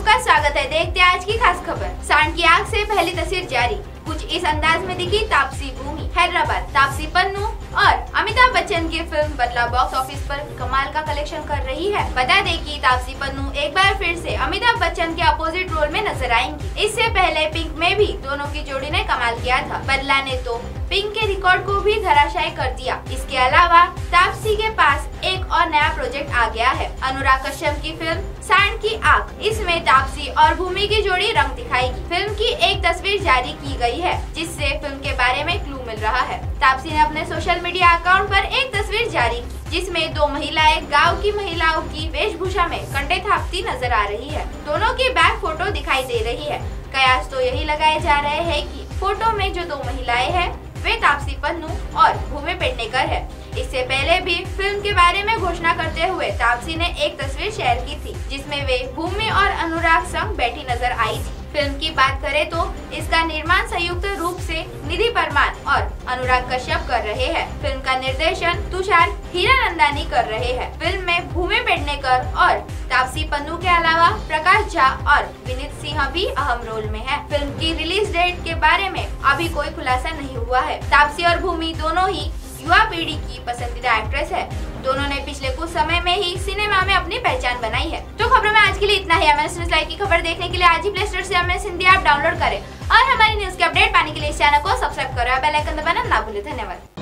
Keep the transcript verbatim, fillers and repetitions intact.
आपका स्वागत है। देखते हैं आज की खास खबर। सांड की आग से पहली तस्वीर जारी। कुछ इस अंदाज में दिखी तापसी भूमि। हैदराबाद तापसी पन्नू और अमिताभ बच्चन की फिल्म बदला बॉक्स ऑफिस पर कमाल का कलेक्शन कर रही है। बता दें कि तापसी पन्नू एक बार फिर से अमिताभ बच्चन के अपोजिट रोल में नजर आएंगी। इससे पहले पिंक में भी दोनों की जोड़ी ने कमाल किया था। बदला ने तो पिंक के रिकॉर्ड को भी धराशायी कर दिया। इसके अलावा तापसी के पास एक और नया प्रोजेक्ट आ गया है। अनुराग कश्यप की फिल्म सांड की आग। इसमें तापसी और भूमि की जोड़ी रंग दिखाएगी। फिल्म की एक तस्वीर जारी की गई है, जिससे फिल्म के बारे में क्लू मिल रहा है। तापसी ने अपने सोशल मीडिया अकाउंट पर एक तस्वीर जारी की, जिसमें दो महिलाएं गांव की महिलाओं की वेशभूषा में कंडे थापती नजर आ रही है। दोनों की बैक फोटो दिखाई दे रही है। कयास तो यही लगाए जा रहे हैं कि फोटो में जो दो महिलाएं हैं वे तापसी पन्नू और भूमि पेडनेकर है। इससे पहले भी फिल्म के बारे में घोषणा करते हुए तापसी ने एक तस्वीर शेयर की थी, जिसमें वे भूमि और अनुराग संग बैठी नजर आई थी। फिल्म की बात करें तो इसका निर्माण संयुक्त रूप से निधि परमार और अनुराग कश्यप कर रहे हैं। फिल्म का निर्देशन तुषार हीरानंदानी कर रहे हैं। फिल्म में भूमि पेडनेकर और तापसी पन्नू के अलावा प्रकाश झा और विनीत सिंह भी अहम रोल में हैं। फिल्म की रिलीज डेट के बारे में अभी कोई खुलासा नहीं हुआ है। तापसी और भूमि दोनों ही युवा पीढ़ी की पसंदीदा एक्ट्रेस है। दोनों ने पिछले कुछ समय में ही सिनेमा में अपनी पहचान बनाई है। तो खबरों में आज के लिए इतना ही। एम एस न्यूज़ लाइव की खबर देखने के लिए आज ही प्ले स्टोर से M S Hindi app download करें और हमारी न्यूज के अपडेट पाने के लिए इस चैनल को सब्सक्राइब करें और बेल आइकन दबाना ना भूलें। धन्यवाद।